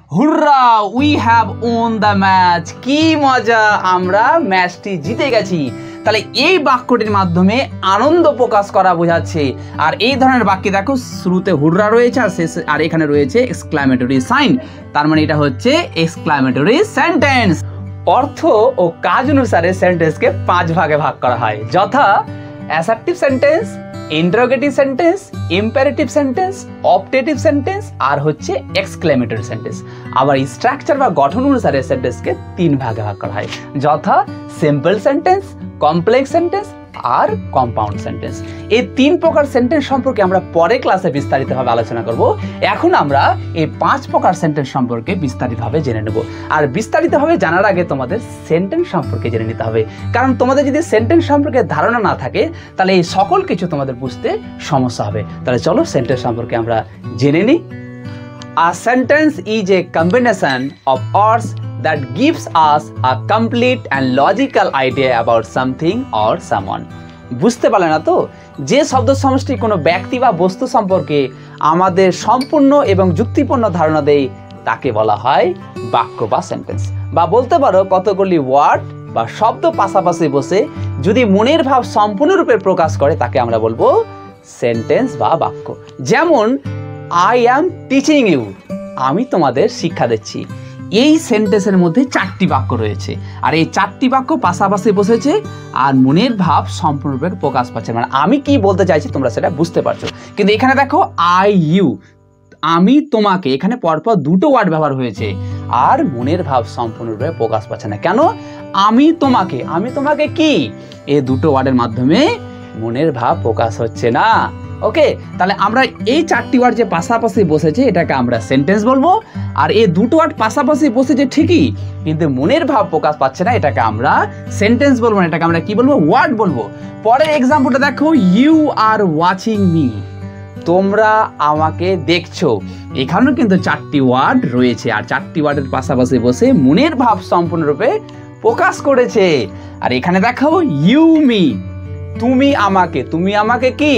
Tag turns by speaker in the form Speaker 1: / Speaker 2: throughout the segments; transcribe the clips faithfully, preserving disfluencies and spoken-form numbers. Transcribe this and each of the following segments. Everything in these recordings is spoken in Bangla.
Speaker 1: হুররা, we have won the match. কি মজা, আমরা ম্যাচটি জিতে গেছি। তাহলে এই বাক্যটির মাধ্যমে আনন্দ প্রকাশ করা বোঝাচ্ছে। আর এই ধরনের বাক্যে দেখো শুরুতে হুররা রয়েছে আর শেষে আর এখানে রয়েছে এক্সক্লামেটরি সাইন, তার মানে এটা হচ্ছে এক্সক্লামেটরি সেন্টেন্স। অর্থ ও কাজ অনুসারে সেন্টেন্সকে পাঁচ ভাগে ভাগ করা হয়, যথা assertive sentence, interrogative sentence, imperative sentence, optative sentence আর হচ্ছে এক্সক্লেমেটরি সেন্টেন্স। আবার স্ট্রাকচার বা গঠন অনুসারে সেন্টেন্সকে তিন ভাগে ভাগ করা হয়, যথা সিম্পল সেন্টেন্স, কমপ্লেক্স সেন্টেন্স আর কম্পাউন্ড সেন্টেন্স। এই তিন প্রকার সেন্টেন্স সম্পর্কে আমরা পরে ক্লাসে বিস্তারিতভাবে আলোচনা করব। এখন আমরা এই পাঁচ প্রকার সেন্টেন্স সম্পর্কে বিস্তারিতভাবে জেনে নেব। আর বিস্তারিতভাবে জানার আগে তোমাদের সেন্টেন্স সম্পর্কে জেনে নিতে হবে, কারণ তোমাদের যদি সেন্টেন্স সম্পর্কে ধারণা না থাকে তাহলে এই সকল কিছু তোমাদের বুঝতে সমস্যা হবে। তাহলে চলো সেন্টেন্স সম্পর্কে আমরা জেনে নিই। A sentence is a combination of words that gives us a complete and logical idea about something or someone. বুঝতে পারলে না তো? যে শব্দ সমষ্টি কোনো ব্যক্তি বা বস্তু সম্পর্কে আমাদের সম্পূর্ণ এবং যুক্তিপূর্ণ ধারণা দেয় তাকে বলা হয় বাক্য বা সেন্টেন্স। বা বলতে পারো কতগুলি ওয়ার্ড বা শব্দ পাশাপাশি বসে যদি মনের ভাব সম্পূর্ণরূপে প্রকাশ করে তাকে আমরা বলবো সেন্টেন্স বা বাক্য। যেমন আই অ্যাম টিচিং ইউ, আমি তোমাদের শিক্ষা দিচ্ছি। এই সেন্টেন্সের মধ্যে চারটি বাক্য রয়েছে আর এই চারটি বাক্য পাশাপাশি বসেছে আর মনের ভাব সম্পূর্ণরূপে প্রকাশ পাচ্ছে, মানে আমি কি বলতে চাইছি তোমরা সেটা বুঝতে পারছো। কিন্তু এখানে দেখো আই ইউ, আমি তোমাকে, এখানে পরপর দুটো ওয়ার্ড ব্যবহার হয়েছে আর মনের ভাব সম্পূর্ণরূপে প্রকাশ পাচ্ছে না। কেন? আমি তোমাকে, আমি তোমাকে কি, এই দুটো ওয়ার্ডের মাধ্যমে মনের ভাব প্রকাশ হচ্ছে না। ওকে, তাহলে আমরা এই চারটি ওয়ার্ড যে পাশাপাশি বসেছে এটাকে আমরা সেন্টেন্স বলবো, আর এই দুটো ওয়ার্ড পাশাপাশি বসেছে ঠিকই কিন্তু মনের ভাব প্রকাশ পাচ্ছে না, এটাকে আমরা সেন্টেন্স বলবো না, এটাকে আমরা কি বলবো? ওয়ার্ড বলবো। পরের এক্সাম্পলটা দেখো, ইউ আর ওয়াচিং মি, তোমরা আমাকে দেখছো। এখানেও কিন্তু চারটি ওয়ার্ড রয়েছে আর চারটি ওয়ার্ডের পাশাপাশি বসে মনের ভাব সম্পূর্ণরূপে প্রকাশ করেছে। আর এখানে দেখো ইউ মি, তুমি আমাকে, তুমি আমাকে কি,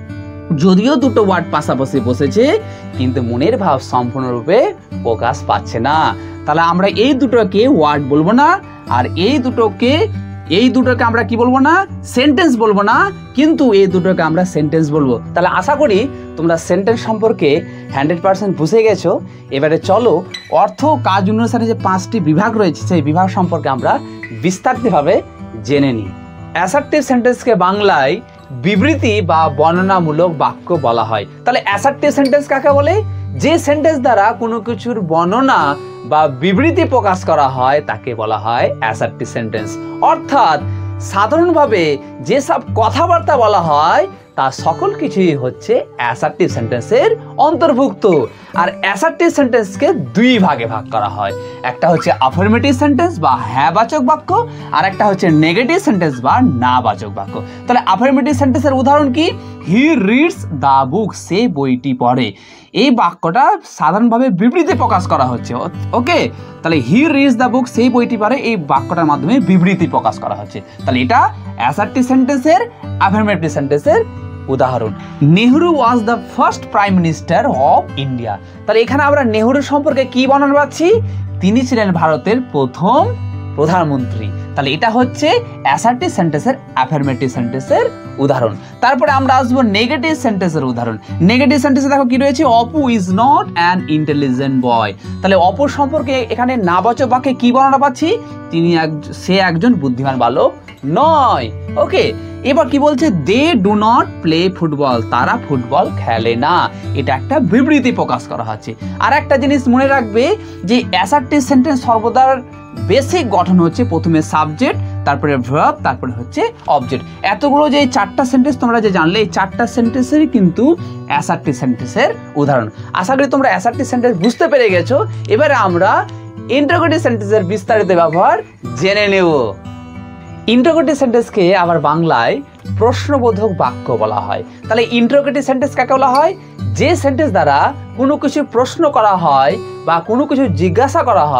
Speaker 1: যদিও দুটো ওয়ার্ড পাশাপাশি বসেছে কিন্তু মনের ভাব সম্পূর্ণরূপে প্রকাশ পাচ্ছে না। তাহলে আমরা এই দুটোকে ওয়ার্ড বলবো না আর এই দুটোকে এই দুটোকে আমরা কি বলবো না? সেন্টেন্স বলবো না, কিন্তু এই দুটোকে আমরা সেন্টেন্স বলবো। তাহলে আশা করি তোমরা সেন্টেন্স সম্পর্কে হান্ড্রেড পার্সেন্ট বুঝে গেছো। এবারে চলো অর্থ কাজ অনুসারে যে পাঁচটি বিভাগ রয়েছে সেই বিভাগ সম্পর্কে আমরা বিস্তারিতভাবে জেনে নিই। অ্যাসার্টিভ সেন্টেন্সকে বাংলায় বিবৃতি বা বর্ণনামূলক বাক্য বলা হয়। তাহলে অ্যাসার্টিভ সেন্টেন্স কাকে বলে? যে সেন্টেন্স দ্বারা কোনো কিছুর বর্ণনা বা বিবৃতি প্রকাশ করা হয় তাকে বলা হয় অ্যাসার্টিভ সেন্টেন্স। অর্থাৎ সাধারণভাবে যেসব কথাবার্তা বলা হয় তা সকল কিছুই হচ্ছে অ্যাসার্টিভ সেন্টেন্সের অন্তর্ভুক্ত। আর অ্যাসার্টিভ সেন্টেন্সকে দুই ভাগে ভাগ করা হয়, একটা হচ্ছে আফার্মেটিভ সেন্টেন্স বা হ্যাঁ বাচক বাক্য আর একটা হচ্ছে নেগেটিভ সেন্টেন্স বা না বাচক বাক্য। তাহলে আফার্মেটিভ সেন্টেন্সের উদাহরণ কি? হি রিডস দ্য বুক, সে বইটি পড়ে। এই বাক্যটা সাধারণভাবে বিবৃতি প্রকাশ করা হচ্ছে। ওকে, তাহলে হি রিডস দ্য বুক, সেই বইটি পড়ে, এই বাক্যটার মাধ্যমে বিবৃতি প্রকাশ করা হচ্ছে। তাহলে এটা অ্যাসার্টিভ সেন্টেন্সের আফার্মেটিভ সেন্টেন্সের উদাহরণ। Nehru was the first prime minister of India. তাহলে এখানে আমরা নেহরু সম্পর্কে কি বর্ণনা পাচ্ছি? তিনি ছিলেন ভারতের প্রথম প্রধানমন্ত্রী। তাহলে এটা হচ্ছে অ্যাসার্টিভ সেন্টেন্সের আফার্মেটিভ সেন্টেন্সের উদাহরণ। তারপরে আমরা আসবো নেগেটিভ সেন্টেন্সের উদাহরণ। নেগেটিভ সেন্টেন্সে দেখো কি রয়েছে? Apu is not an intelligent boy. তাহলে অপু সম্পর্কে এখানে নাবাচক বাক্যে কি বর্ণনা পাচ্ছি? তিনি এক সে একজন বুদ্ধিমান বালক নয়। ওকে, এবার কি বলছে? They do not play football, তারা ফুটবল খেলে না। এটা একটা বিবৃতি প্রকাশ করা হচ্ছে। আর একটা জিনিস মনে রাখবে যে অ্যাসার্টিভ সেন্টেন্স সর্বদা বেসিক গঠন হচ্ছে প্রথমে সাবজেক্ট, তারপরে ভার্ব, তারপরে হচ্ছে অবজেক্ট। এতগুলো যে চারটা সেন্টেন্স তোমরা যে জানলে এই চারটা সেন্টেন্সেরই কিন্তু অ্যাসার্টিভ সেন্টেন্সের উদাহরণ। আশা করি তোমরা অ্যাসার্টিভ সেন্টেন্স বুঝতে পেরে গেছো। এবারে আমরা ইন্টারোগেটিভ সেন্টেন্সের বিস্তারিত ব্যবহার জেনে নেব। ইন্টারোগেটিভ সেন্টেন্সকে আবার বাংলায় প্রশ্নবোধক বাক্য বলা হয়। তাহলে ইন্টারোগেটিভ সেন্টেন্স কাকে বলা হয়? যে সেন্টেন্স দ্বারা কোনো কিছু প্রশ্ন করা হয় বা কোনো কিছু জিজ্ঞাসা করা হয়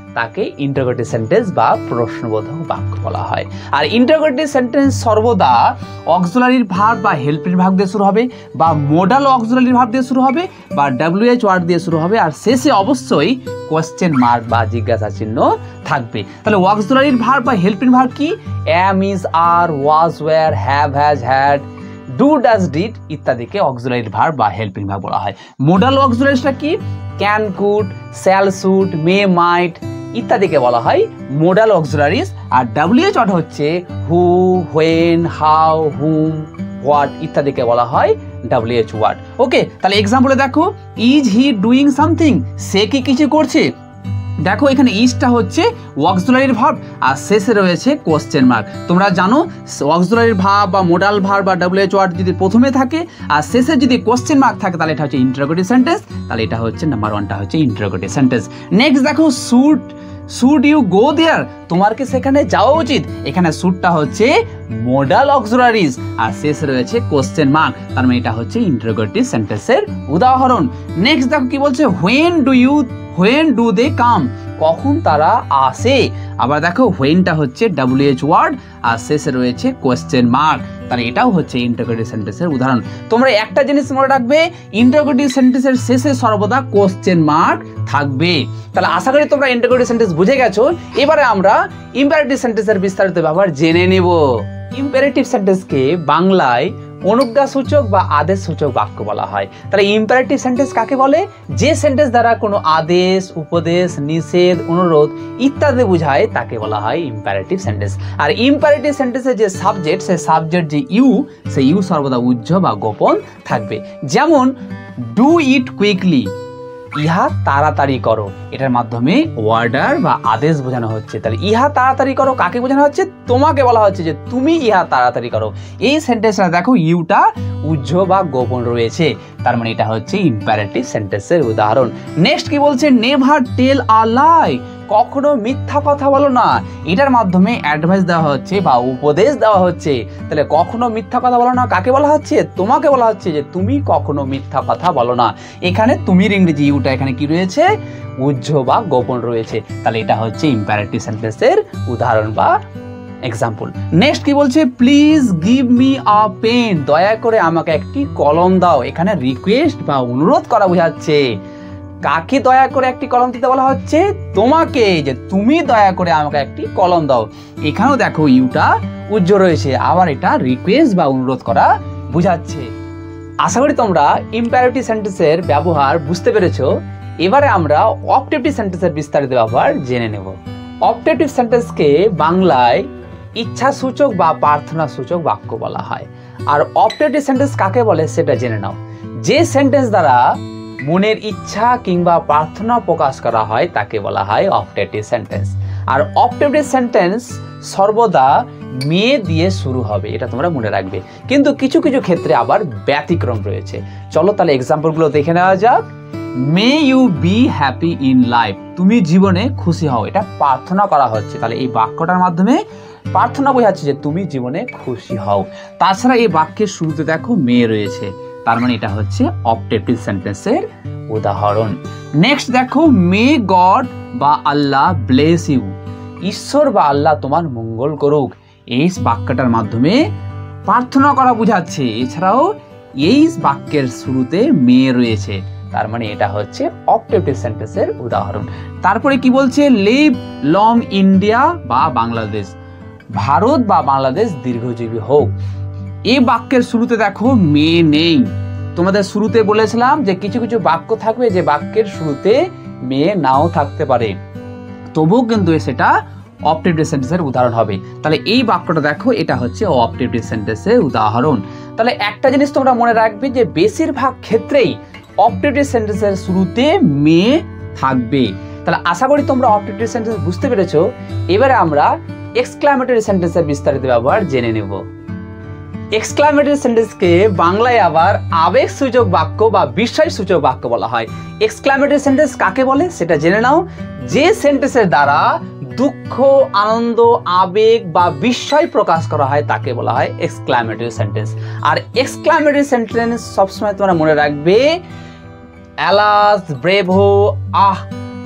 Speaker 1: তাকে ইন্টারোগেটিভ সেন্টেন্স বা প্রশ্নবোধক বাক্য বলা হয়। আর ইন্টারোগেটিভ সেন্টেন্স সর্বদা অক্সিলারির ভার্ব বা হেল্পিং ভার্ব দিয়ে শুরু হবে, বা মোডাল অক্সিলারির ভার্ব দিয়ে শুরু হবে, বা ডব্লিউএইচ ওয়ার্ড দিয়ে শুরু হবে, আর শেষে অবশ্যই কোয়েশ্চেন মার্ক বা জিজ্ঞাসা চিহ্ন থাকবে। তাহলে অক্সিলারির ভার্ব বা হেল্পিং ভার্ব কি? Am, is, are, was, were, have, has, had, do, does, did ইত্যাদিকে অক্সিলারি ভার্ব বা হেল্পিং ভার্ব বলা হয়। মোডাল অক্সিলারিটা কি? Can, could, shall, should, may, might ইত্যাদিকে বলা হয় মোডাল অক্সিলারিজ। আর ডব্লিউএইচ ওয়ার্ড হচ্ছে who, when, how, whom, what ইত্যাদিকে বলা হয় ডব্লিউএইচ ওয়ার্ড। ওকে, তাহলে এক্সাম্পলে দেখো, ইজ হি ডুইং সামথিং? সে কি কিছু করছে? দেখো এখানে ইজটা হচ্ছে অক্সিলারির ভার্ব আর শেষে রয়েছে কোশ্চেন মার্ক। তোমরা জানো অক্সিলারির ভার্ব বা মোডাল ভার্ব বা ডব্লিউএইচ ওয়ার্ড যদি প্রথমে থাকে আর শেষে যদি কোশ্চেন মার্ক থাকে তাহলে এটা হচ্ছে ইন্টারোগেটিভ সেন্টেন্স। তাহলে এটা হচ্ছে নাম্বার ওয়ানটা হচ্ছে ইন্টারোগেটিভ সেন্টেন্স। নেক্সট দেখো, should should you go there? তোমার কি সেখানে যাওয়া উচিত? এখানে শুডটা হচ্ছে মোডাল অক্সিলারিজ আর শেষে রয়েছে কোশ্চেন মার্ক, তার মানে এটা হচ্ছে ইন্টারোগেটিভ সেন্টেন্সের উদাহরণ। নেক্সট দেখো কি বলছে, when do you when do they come? কখন তারা আসে? আবার দেখো হোয়েনটা হচ্ছে ডব্লিউএইচ ওয়ার্ড আর শেষে রয়েছে কোয়েশ্চেন মার্ক, তাহলে এটাও হচ্ছে ইন্টারোগেটিভ সেন্টেন্সের উদাহরণ। তোমরা একটা জিনিস মনে রাখবে, ইন্টারোগেটিভ সেন্টেন্সের শেষে সর্বদা কোয়েশ্চেন মার্ক থাকবে। তাহলে আশা করি তোমরা ইন্টারোগেটিভ সেন্টেন্স বুঝে গেছো। এবারে আমরা ইম্পারেটিভ সেন্টেন্সের বিস্তারিত ব্যবহার জেনে নেব। ইম্পারেটিভ সেন্টেন্সকে বাংলায় অনুজ্ঞাসূচক বা আদেশসূচক বাক্য বলা হয়। তাহলে ইম্পারেটিভ সেন্টেন্স কাকে বলে? যে সেন্টেন্স দ্বারা কোনো আদেশ, উপদেশ, নিষেধ, অনুরোধ ইত্যাদি বোঝায় তাকে বলা হয় ইম্পারেটিভ সেন্টেন্স। আর ইম্পারেটিভ সেন্টেন্সের যে সাবজেক্ট, সেই সাবজেক্ট যে ইউ, সেই ইউ সর্বদা উজ্জ্ব বা গোপন থাকবে। যেমন ডু ইট কুইকলি, ইহা তাড়াতাড়ি করো, এটার মাধ্যমে অর্ডার বা আদেশ বোঝানো হচ্ছে। তাহলে ইহা তাড়াতাড়ি করো কাকে বোঝানো হচ্ছে? তোমাকে বলা হচ্ছে যে তুমি ইহা তাড়াতাড়ি করো। এই সেন্টেন্সটা দেখো ইউটা উজ্জ্ব বা গোপন রয়েছে, তার মানে এটা হচ্ছে ইম্পারেটিভ সেন্টেন্সের উদাহরণ। নেক্সট কি বলছে, নেভার টেল আ লাই, কখনো মিথ্যা কথা বলো না। এটার মাধ্যমে অ্যাডভাইস দেওয়া হচ্ছে বা উপদেশ দেওয়া হচ্ছে। তাহলে কখনো মিথ্যা কথা বলো না কাকে বলা হচ্ছে? তোমাকে বলা হচ্ছে যে তুমি কখনো মিথ্যা কথা বলো না। এখানে তুমির ইংরেজি ইউটা এখানে কি রয়েছে? উজ্জ্ব বা গোপন রয়েছে। তাহলে এটা হচ্ছে ইম্পারেটিভ সেন্টেন্সের উদাহরণ বা এক্সাম্পল। নেক্সট কি বলছে, please give me a pen, দয়া করে আমাকে একটি কলম দাও। এখানে রিকোয়েস্ট বা অনুরোধ করা বোঝাচ্ছে। কাকে দয়া করে একটি কলম দিতে বলা হচ্ছে? তোমাকে, যে তুমি দয়া করে আমাকে একটি কলম দাও। এখানেও দেখো ইউটা উজ্জ্ব রয়েছে, আবার এটা রিকোয়েস্ট বা অনুরোধ করা বোঝাচ্ছে। আশা করি তোমরা ইম্পারেটিভ সেন্টেন্সের ব্যবহার বুঝতে পেরেছো। এবারে আমরা অপটেটিভ সেন্টেন্সের বিস্তারিত ব্যবহার জেনে নেব। অপটেটিভ সেন্টেন্সকে বাংলায় ইচ্ছাসূচক বা প্রার্থনাসূচক বাক্য বলা হয়। আর অপটেটিভ সেন্টেন্স কাকে বলে সেটা জেনে নাও। যে সেন্টেন্স দ্বারা মনের ইচ্ছা কিংবা প্রার্থনা প্রকাশ করা হয় তাকে বলা হয় অপটেটিভ সেন্টেন্স। আর অপটেটিভ সেন্টেন্স সর্বদা মে দিয়ে শুরু হবে, এটা তোমরা মনে রাখবে। কিন্তু কিছু কিছু ক্ষেত্রে আবার ব্যতিক্রম রয়েছে। চলো তাহলে এক্সাম্পলগুলো দেখে নেওয়া যাক। May you be happy in life, তুমি জীবনে খুশি হও, এটা প্রার্থনা করা হচ্ছে। তাহলে এই বাক্যটার মাধ্যমে প্রার্থনা বোঝাচ্ছে যে তুমি জীবনে খুশি হও। তাছাড়া এই বাক্যের শুরুতে দেখো মে রয়েছে, তার মানে এটা হচ্ছে অপটেটিভ সেন্টেন্সের উদাহরণ। নেক্সট দেখো, মে গড বা আল্লাহ ব্লেস ইউ, ঈশ্বর বা আল্লাহ তোমার মঙ্গল করুক। এই বাক্যটার মাধ্যমে প্রার্থনা করা বোঝাচ্ছে। এছাড়াও এই বাক্যের শুরুতে মে রয়েছে, তার মানে এটা হচ্ছে অপটেটিভ সেন্টেন্সের উদাহরণ। তারপরে কি বলছে, লিভ লং ইন্ডিয়া বা বাংলাদেশ, ভারত বা বাংলাদেশ দীর্ঘজীবী হোক। এই বাক্যের শুরুতে দেখো মে নেই। তোমাদের শুরুতে বলেছিলাম যে কিছু কিছু বাক্য থাকবে যে বাক্যের শুরুতে মে নাও থাকতে পারে, তবুও কিন্তু সেটা অপটেটিভ সেন্টেন্সের উদাহরণ হবে। তাহলে এই বাক্যটা দেখো, এটা হচ্ছে অপটেটিভ সেন্টেন্সের উদাহরণ। তাহলে একটা জিনিস তোমরা মনে রাখবে যে বেশিরভাগ ক্ষেত্রেই অপটেটিভ সেন্টেন্সের শুরুতে মে থাকবে। তাহলে আশা করি তোমরা অপটেটিভ সেন্টেন্স বুঝতে পেরেছো। এবারে আমরা এক্সক্লামেটরি সেন্টেন্সের বিস্তারিত ব্যবহার জেনে নেব। এক্সক্লামেটরি সেন্টেন্সকে বাংলায় আবার আবেগসূচক বাক্য বা বিস্ময়সূচক বাক্য বলা হয়। এক্সক্লামেটরি সেন্টেন্স কাকে বলে সেটা জেনে নাও। যে সেন্টেন্সের দ্বারা দুঃখ, আনন্দ, আবেগ বা বিস্ময় প্রকাশ করা হয় তাকে বলা হয় এক্সক্লামেটরি সেন্টেন্স। আর এক্সক্লামেটরি সেন্টেন্স সবসময় তোমরা মনে রাখবে, alas, bravo, ah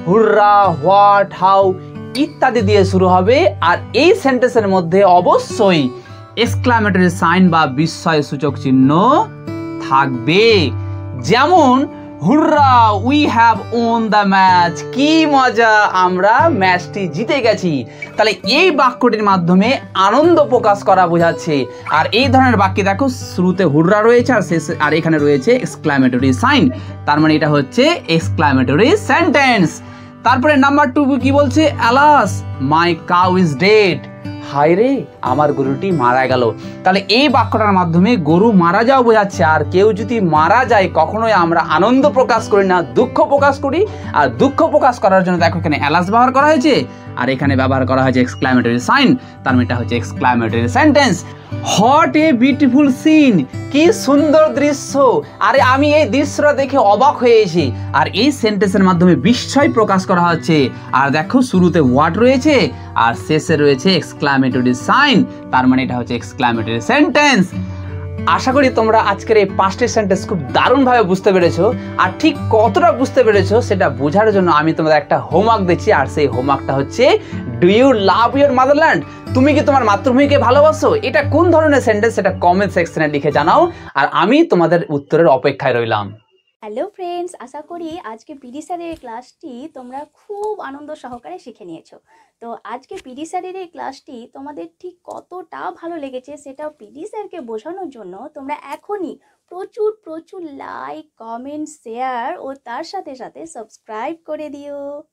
Speaker 1: hurrah, what, how ইত্যাদি দিয়ে শুরু হবে। আর এই সেন্টেন্সের মধ্যে অবশ্যই এক্সক্লামেটরি সাইন বা বিস্ময়সূচক চিহ্ন থাকবে। যেমন hurrah, we have won the match, কি মজা, আমরা ম্যাচটি জিতে গেছি। তাহলে এই বাক্যটির মাধ্যমে আনন্দ প্রকাশ করা বোঝাচ্ছে। আর এই ধরনের বাক্যে দেখো শুরুতে হুররা রয়েছে আর শেষে আর এখানে রয়েছে এক্সক্লামেটরি সাইন, তার মানে এটা হচ্ছে এক্সক্লামেটরি সেন্টেন্স। তারপরে নাম্বার টু কি বলছে, alas my cow is dead, হায় রে আমার গরুটি মারা গেল। তাহলে এই বাক্যটার মাধ্যমে গরু মারা যাওয়া বোঝাচ্ছে। আর কেউ যদি মারা যায় কখনোই আমরা আনন্দ প্রকাশ করি না, দুঃখ প্রকাশ করি। আর দুঃখ প্রকাশ করার জন্য দেখো এখানে অ্যালাস ব্যবহার করা হয়েছে আর এখানে ব্যবহার করা হয়েছে এক্সক্লামেটরি সাইন, তার মানে এটা হচ্ছে exclamatory sentence. What a beautiful scene, কি সুন্দর দৃশ্য, আরে আমি এই দৃশ্যটা দেখে অবাক হয়েছি। আর এই সেন্টেন্সের মাধ্যমে বিস্ময় প্রকাশ করা হচ্ছে। আর দেখো শুরুতে হোয়াট রয়েছে আর শেষে রয়েছে এক্সক্লামেটরি সাইন, তার মানে এটা হচ্ছে এক্সক্লামেটরি সেন্টেন্স। আশা করি তোমরা আজকের এই পাঁচটি সেন্টেন্স খুব দারুণভাবে বুঝতে পেরেছো। আর ঠিক কতটা বুঝতে পেরেছো সেটা বোঝার জন্য আমি তোমাদের একটা হোমওয়ার্ক দিচ্ছি। আর সেই হোমওয়ার্কটা হচ্ছে, do you love your motherland, তুমি কি তোমার মাতৃভূমিকে ভালোবাসো? এটা কোন ধরনের সেন্টেন্স সেটা কমেন্ট সেকশনে লিখে জানাও। আর আমি তোমাদের উত্তরের অপেক্ষায় রইলাম।
Speaker 2: হ্যালো ফ্রেন্ডস, আশা করি আজকে পিডি স্যারের ক্লাসটি তোমরা খুব আনন্দ সহকারে শিখে নিয়েছো। তো আজকে পিডি স্যারের এই ক্লাসটি তোমাদের ঠিক কতটা ভালো লেগেছে সেটাও পিডি স্যারকে বোঝানোর জন্য তোমরা এখনই প্রচুর প্রচুর লাইক, কমেন্ট, শেয়ার ও তার সাথে সাথে সাবস্ক্রাইব করে দিও।